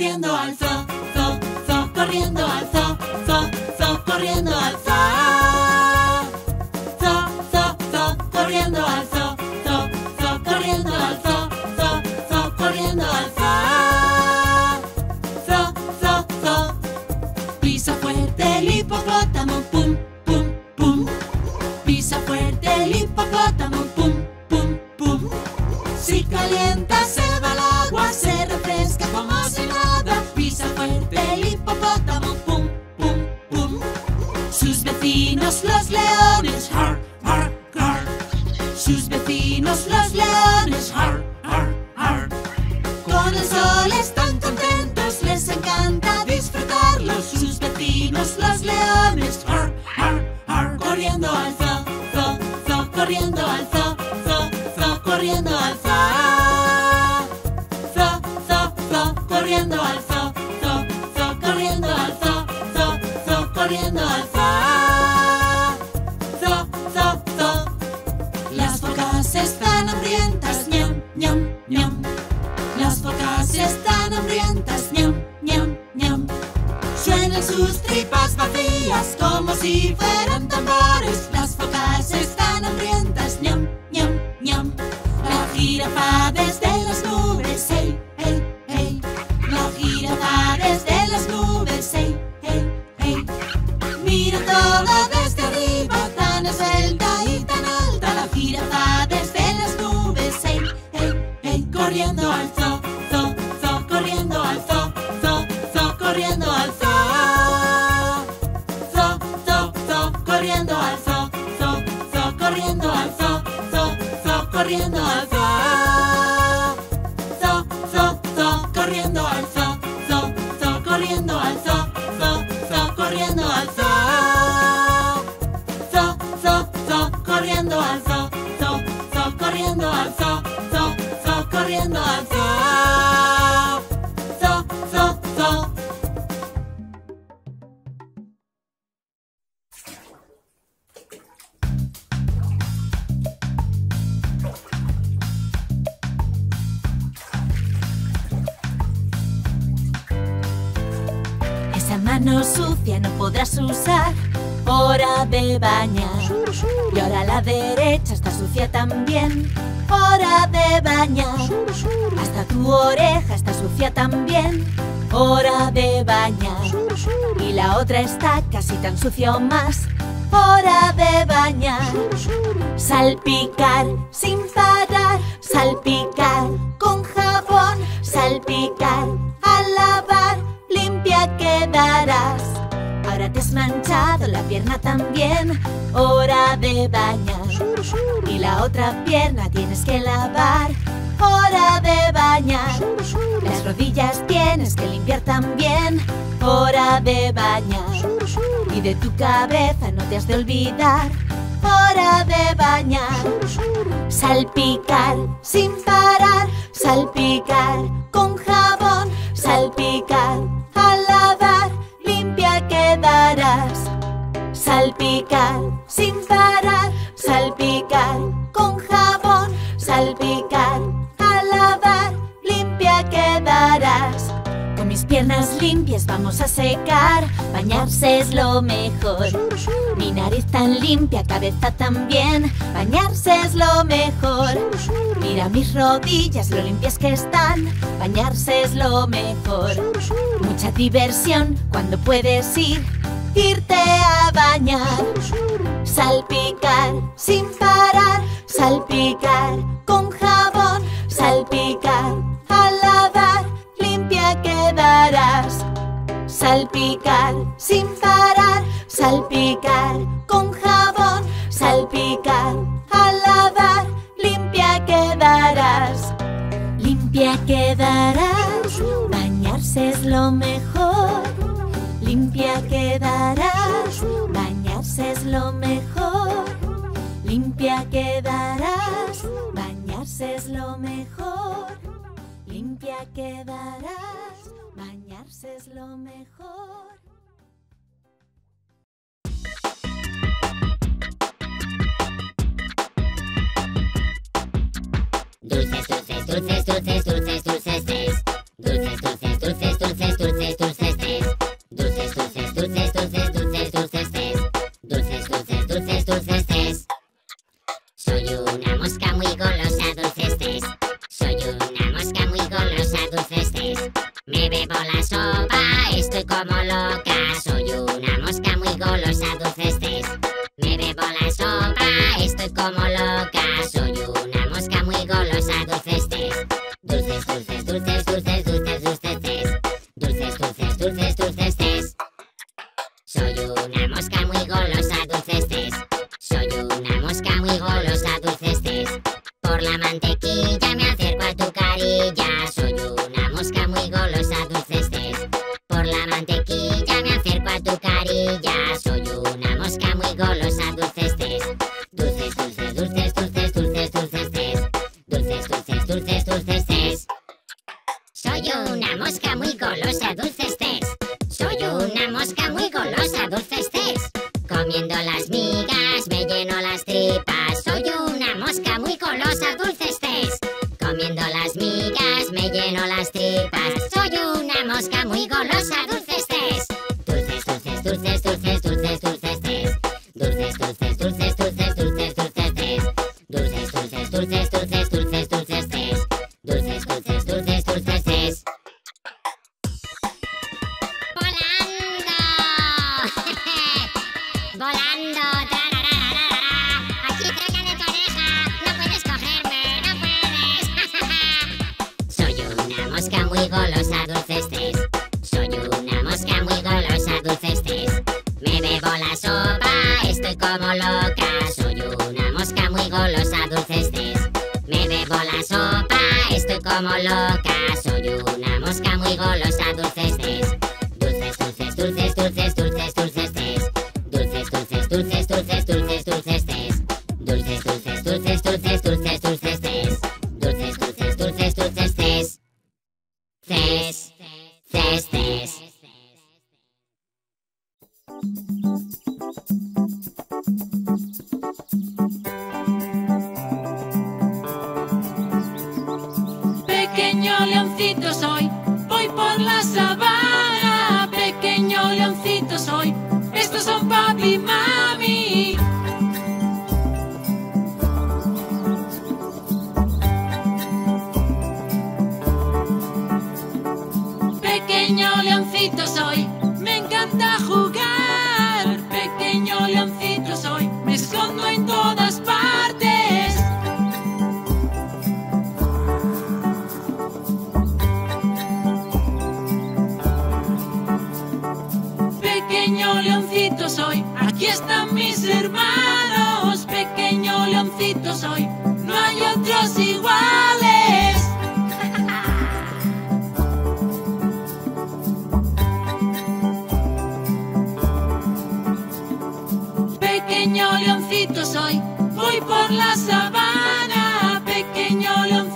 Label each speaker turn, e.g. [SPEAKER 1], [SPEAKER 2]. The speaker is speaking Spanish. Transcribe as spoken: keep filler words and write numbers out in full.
[SPEAKER 1] corriendo al zoo, zoo, zoo, corriendo al zoo, zoo, zoo, corriendo al zoo. Zoo, zoo, zoo, corriendo al zoo, zoo, zoo, corriendo al zoo, zoo, zoo, corriendo al zoo. Zoo, zoo, zoo. Pisa fuerte el hipopótamo, pum, pum, pum. Pisa fuerte el hipopótamo, pum, pum, pum. Si calienta se va al agua, se refresca como si nada. Pisa fuerte el hipopótamo, pum, pum, pum. Sus vecinos los leones, har, har, har. Sus vecinos los leones, har, har, har. Con el sol están contentos, les encanta disfrutarlo. Sus vecinos los leones, har, har, har. Corriendo al zoo, zoo, zoo, corriendo al zoo, zoo, zoo, corriendo al zoo. Zoo, zoo, zoo, corriendo al zoo, zoo, zoo, corriendo al zoo, zoo, zoo, corriendo al zoo. Zoo, zoo, zoo. Las focas están hambrientas, ñam, ñam, ñam. Las focas están hambrientas, ñam, ñam, ñam. Suenan sus tripas vacías como si fueran tambores. Las focas están hambrientas, ñam, ñam, ñam. La jirafa desde las nubes, hey, hey, hey. La jirafa desde las nubes, hey, hey, hey. Mira todo desde arriba, tan esbelta y tan alta. La jirafa desde las nubes, hey, hey, hey. Corriendo al zoo, zoo, zoo, corriendo al zoo, zoo, zoo, corriendo al zoo. Zoo, zoo, zoo, corriendo al zoo, zoo, zoo, corriendo al zoo, zoo, zoo, corriendo al zoo. Zoo, zoo, zoo, corriendo al zoo, zoo, zoo, corriendo al zoo, zoo, zoo, corriendo al zoo. Zoo, zoo, zoo, corriendo al zoo, zoo, zoo, corriendo al zoo, zoo, zoo, corriendo al zoo. Zoo, zoo, zoo.
[SPEAKER 2] Esa mano sucia no podrás usar, hora de bañar. Y ahora la derecha está sucia también, hora de bañar. Hasta tu oreja está sucia también, hora de bañar. Y la otra está casi tan sucia o más, hora de bañar. Salpicar sin parar, salpicar con jabón, salpicar al lavar, limpia quedarás. Ahora te has manchado la pierna también, hora de bañar. Y la otra pierna tienes que lavar, hora de bañar. Las rodillas tienes que limpiar también, hora de bañar. Y de tu cabeza no te has de olvidar, hora de bañar. Salpicar sin parar, salpicar con jabón, salpicar al lavar, limpia quedarás. Salpicar sin parar, salpicar con jabón, salpicar al lavar, limpia quedarás. Con mis piernas limpias vamos a secar, bañarse es lo mejor. Mi nariz tan limpia, cabeza también, bañarse es lo mejor. Mira mis rodillas, lo limpias que están, bañarse es lo mejor. Mucha diversión cuando puedes ir, irte a bañar. Salpicar sin parar, salpicar con jabón, salpicar al lavar, limpia quedarás. Salpicar sin parar, salpicar con jabón, salpicar al lavar, limpia quedarás. Limpia quedarás, bañarse es lo mejor. Limpia quedarás, bañarse es lo mejor. Limpia quedarás, bañarse es lo mejor. Limpia quedarás, bañarse es lo mejor.
[SPEAKER 3] Dulces, dulces, dulces, dulces, dulces, dulces, dulces, dulces, dulces, dulces, como loca. Soy una mosca muy golosa. Dulces tés. Dulces, dulces, dulces, dulces, dulces, dulces tés. Dulces, dulces, dulces, dulces tés. Soy una mosca muy golosa. Dulces tés. Soy una mosca muy golosa. Dulces tés. Por la mantequilla me acerco a tu carilla. Soy una mosca muy golosa. Dulces tés. Por la mantequilla me acerco a tu carilla. Soy una mosca muy golosa. Dulces tés. Dulces, dulces, dulces, dulces, dulces, dulces tés. Dulces, dulces, dulces, dulces tés. Soy una mosca muy golosa. Dulces tés. Soy una mosca muy golosa. Dulces tés. Comiendo las migas me lleno las tripas. Soy una mosca muy golosa. Dulces tés. Comiendo las migas me lleno las tripas. Soy una mosca muy golosa. Dulces tés. Dulces, dulces, dulces, dulces, dulces, dulces tés. Dulces, dulces, dulces, dulces, dulces, dulces tés. Dulces, dulces, dulces, dulces, dulces, dulces tés. Dulces, dulces, dulces, dulces tés. ¡Volando! ¡Volando! ¡Tararararara! ¡Aquí cerca de tu oreja! ¡No puedes cogerme! ¡No puedes! Soy una mosca muy golosa. Dulces tés. Soy una mosca muy golosa. Dulces tés. Me bebo la sopa, estoy como loca. Soy una mosca muy golosa. Dulces tés. Me bebo la sopa, estoy como loca. Soy una mosca muy golosa. Dulces tés. Dulces, dulces, dulces, dulces, dulces, dulces tés. Dulces, dulces, dulces, dulces, dulces, dulces tés. Dulces, dulces, dulces, dulces, dulces, dulces tés. Dulces, dulces, dulces, dulces tés. Tés, tés, tés.
[SPEAKER 1] Pequeño leoncito soy, voy por la sabana. Pequeño leoncito soy, estos son papi y mami. Pequeño leoncito soy, me encanta jugar. Pequeño leoncito soy, me escondo en todas partes. Pequeño leoncito soy, aquí están mis hermanos. Pequeño leoncito soy, no hay otros iguales. Pequeño leoncito soy, voy por la sabana. Pequeño leoncito